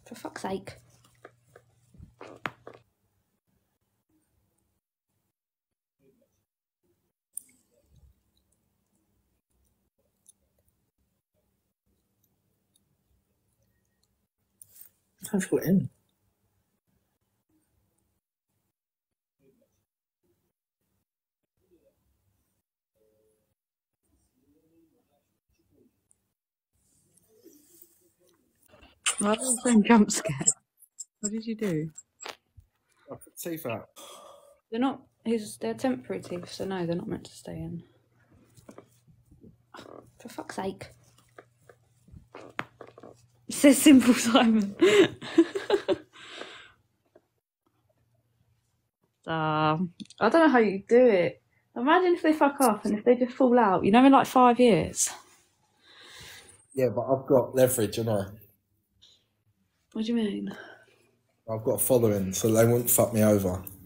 For fuck's sake. Time to go in. Why was I saying jump scare? What did you do? I put teeth out. They're not. They're temporary teeth, so no, they're not meant to stay in. For fuck's sake. It says simple, Simon. I don't know how you do it. Imagine if they fuck up and if they just fall out, you know, in like 5 years. Yeah, but I've got leverage, haven't I? What do you mean? I've got a following, so they won't fuck me over.